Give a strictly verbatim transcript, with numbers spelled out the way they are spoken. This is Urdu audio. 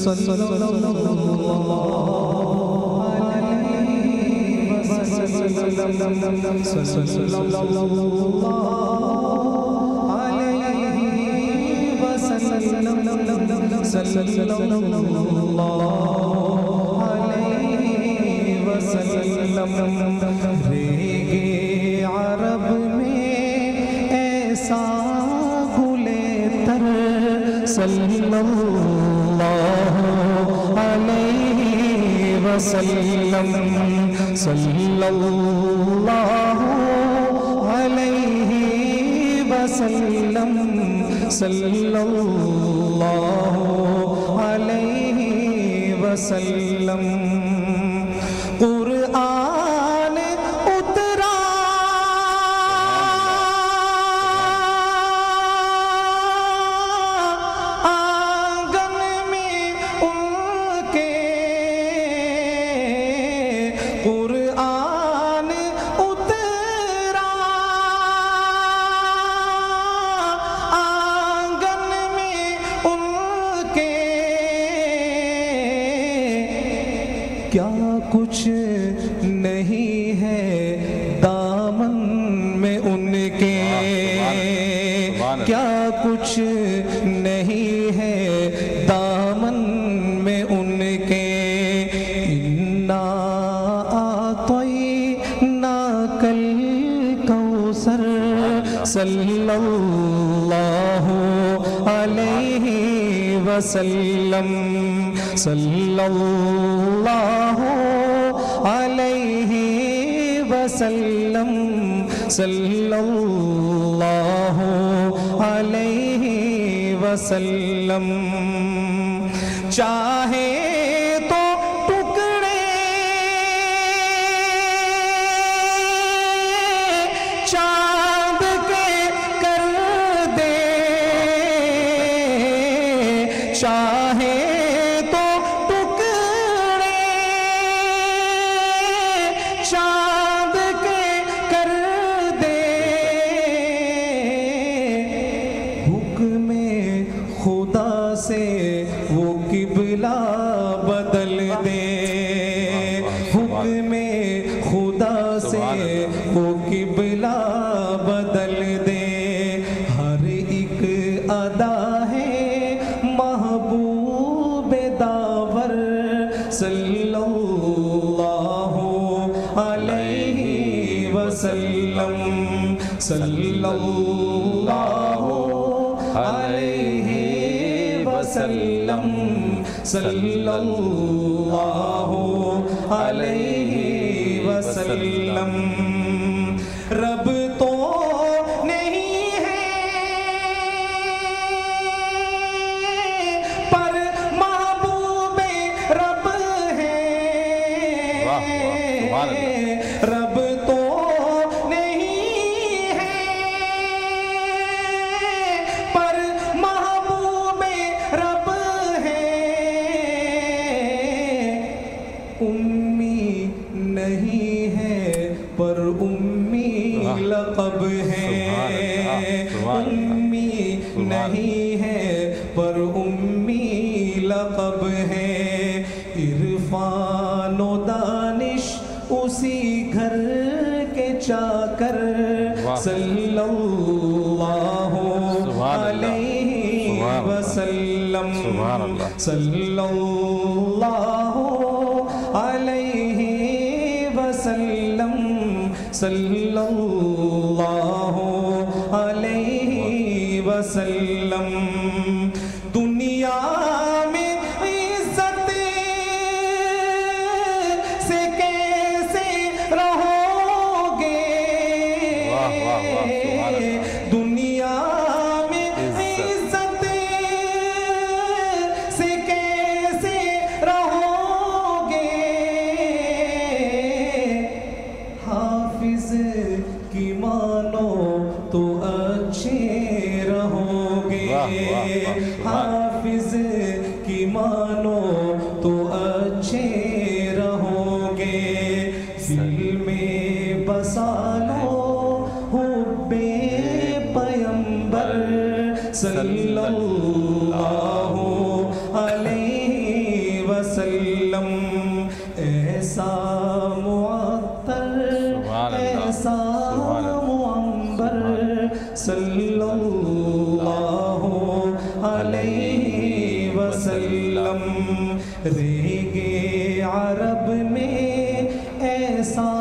ریگِ عرب میں ایسا گلے تر صلی اللہ علیہ وسلم صلی اللہ علیہ وسلم صلی اللہ علیہ وسلم قرآن اترا آنگن میں ان کے قرآن اترا آنگن میں ان کے کیا کچھ نہیں ہے دامن میں ان کے کیا کچھ نہیں ہے دامن میں ان کے انا اعطیناک الکوثر صلی اللہ علیہ وسلم صلی اللہ علیہ وسلم صلی اللہ علیہ وسلم چاہے تو ٹکڑے چاند کے کر دے چاہے تو ٹکڑے چاند کے کر دے حکم خدا سے وہ قبلہ بدل دے حکم خدا سے وہ قبلہ بدل دے ہر ایک ادا ہے محبوب داور صلی اللہ علیہ وسلم صلی اللہ علیہ وسلم صلی اللہ علیہ وسلم رب تو نہیں ہے پر محبوب رب ہے رب تو نہیں ہے پر محبوب رب ہے امی نہیں ہے پر امی لقب ہے امی نہیں ہے پر امی لقب ہے عرفان و دانش اسی گھر کے چاکر صلی اللہ علیہ وسلم صلی اللہ علیہ وسلم صلی اللہ علیہ وسلم دنیا میں عزت سے کیسے رہو گے دنیا میں عزت سے کیسے رہو گے حافظ کی مانو تو اچھے رہو گے حافظ کی مانو تو اچھے رہو گے دل میں بسا لو حب پیمبر صلی اللہ علیہ صلی اللہ علیہ وسلم۔ رہ گے عرب میں ایسا